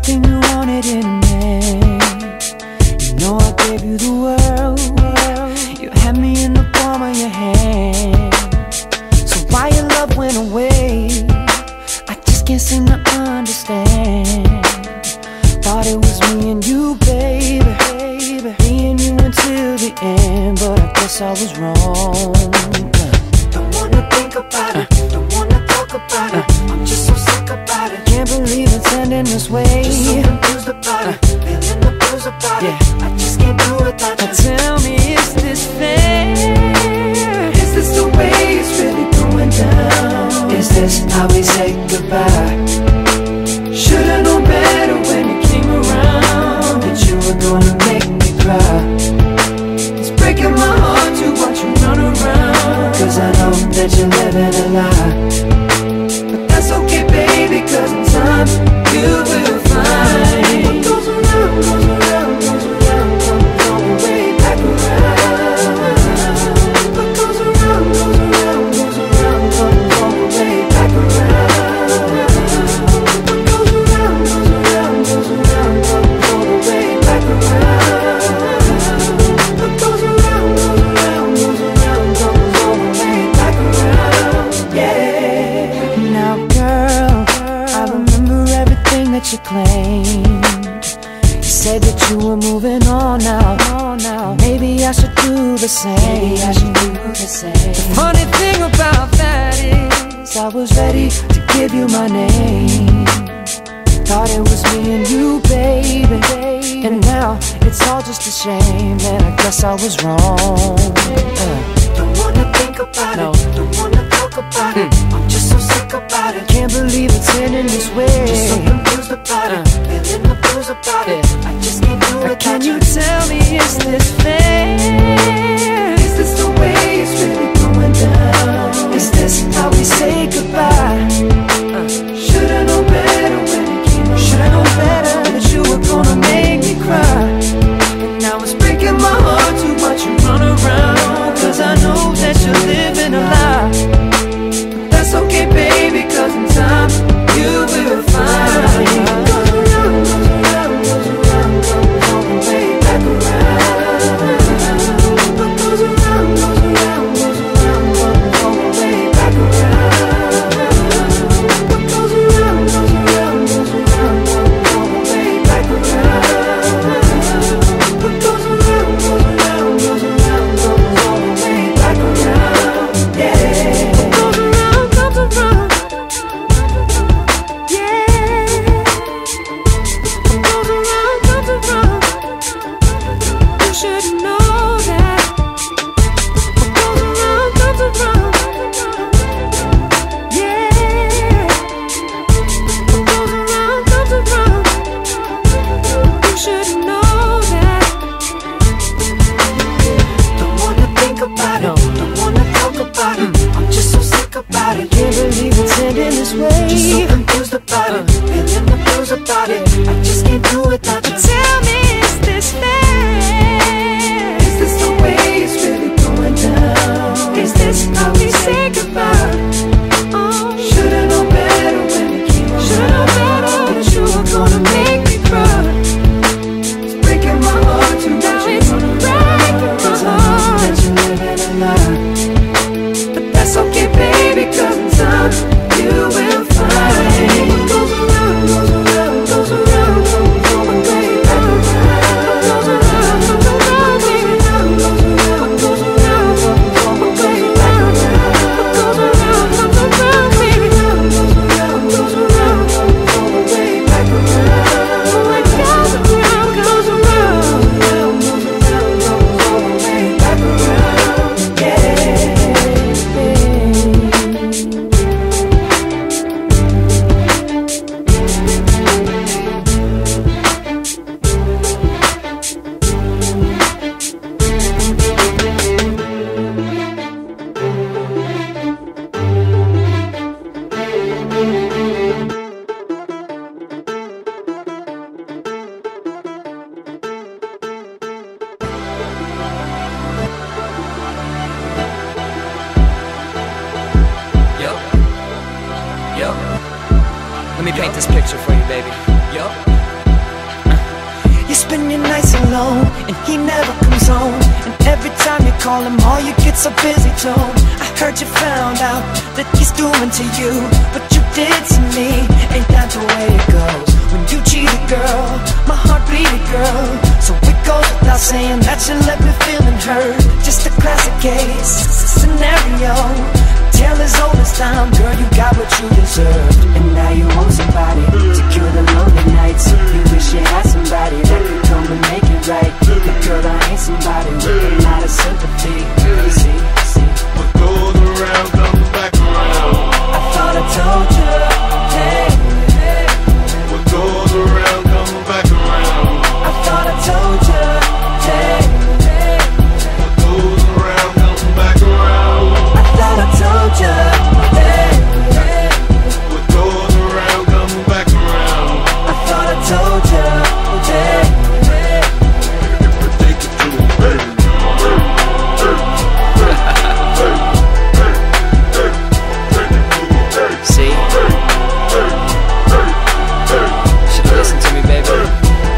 everything you wanted in a man. You know I gave you the world. You had me in the palm of your hand. So why your love went away, I just can't seem to understand. Thought it was me and you, baby, me and you until the end, but I guess I was wrong. Don't wanna think about it, don't wanna talk about it. I'm just so sick about it. Can't believe it's ending this way. Just so confused about it, feeling the blues about it. I just can't do it without you. Tell me, is this fair? Is this the way it's really going down? Is this how we say goodbye? Should've known better when you came around, that you were gonna make me cry. It's breaking my heart to watch you run around, cause I know that you're living a lie. But that's okay, baby, cause in time you will find what goes around, goes around, goes around, comes all the way back around. What goes around, goes around, goes around, comes all the way back around. What goes around, goes around, goes around, comes all the way back around. What goes around, goes around, goes around, comes all the way back around. Yeah. Now girl, I remember everything that you claimed. You said that you were moving on now. Maybe I should do the same. The funny thing about that is I was ready to give you my name. Thought it was me and you, baby, and now it's all just a shame. And I guess I was wrong. Don't wanna think about it, don't wanna talk about it. I'm just so sick about it. Can't believe it's ending this way. Just so confused about it, feeling the blues about it. I just can't do it. Can you tell me, is this fair? Is this the way it's really going down? Is this how we say goodbye? Should've known better when you came around. Should've known better that you were gonna make me cry. And now it's breaking my heart to watch you run around, cause I know that you're living a lie. But that's okay, baby, cause in time you will find what goes around, goes around, goes around, comes all the way back around. What goes around, goes around, goes around, comes all the way back around. What goes around, goes around, goes around, comes all the way back around. What goes around, goes around, goes around, comes all the way back around. Yeah. What goes around, comes around. Yeah. What goes around, comes around. You should know that. What goes around, comes around. Yeah. What goes around, comes around. You should know that. Don't wanna think about it, don't wanna talk about it. I'm just so sick about it. Can't believe it's ending this way. Just so confused about it, feeling the blues about it. I just can't do it without you. Tell me, is this fair? Is this the way it's really going down? Is this how we say goodbye? Should've known better when you came around. Should've known better that you were gonna make me cry. It's breaking my heart to watch you run around, cause I know that you're living a lie. But that's okay, baby, cause in time you will find what goes around, goes around, goes around, comes all the way back around. What goes around, comes around, baby, goes around, what goes around, comes all the way back around. What goes around, comes around, baby, goes around, goes around, comes all the way back around. What goes around, goes around, goes around, comes all the way back around. Yeah. Yo, let me paint this picture for you, baby. Yo, spend your nights alone, and he never comes home. And every time you call him, all you get's a busy tone. I heard you found out that he's doing to you what you did to me. Ain't that the way it goes? When you cheat a girl, my heart beat a girl. So it goes without saying that you left me feeling hurt. Just a classic case scenario. Tale as old as time, girl, you got what you deserved. And now you want somebody to cure the lonely nights. You wish you had somebody that could come and make it right. But girl, I ain't somebody with a lot of sympathy. See, what goes around comes back around. I thought I told you, hey. What goes around comes back around. I thought I told you, hey. What goes around comes back around. I thought I told you, hey. What goes around comes back around. I thought I told you, hey. Take it to him, baby. See? Should've listened to me, baby.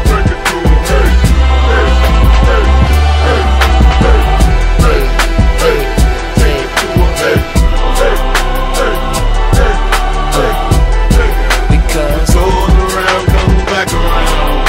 Because Goes around comes back around.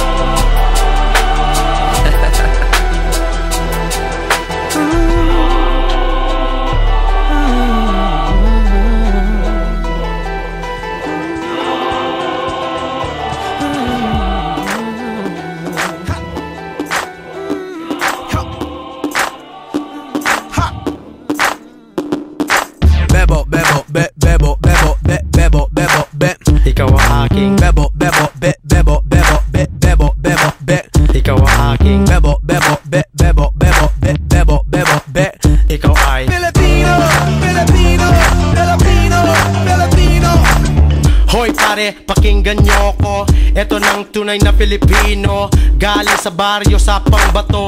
Bebo, bebo, bebo, bebo, bebo, bebo, be. Ikaw ang aking Bebo, bebo, bebo, bebo, bebo, bebo, be. Ikaw ang aking Bebo, bebo, bebo, bebo, bebo, bebo, be. Ikaw ay Filipino, Filipino, Filipino, Filipino. Hoy pare, pakinggan nyo ko. Ito ng tunay na Pilipino, galing sa baryo sa Pangbato.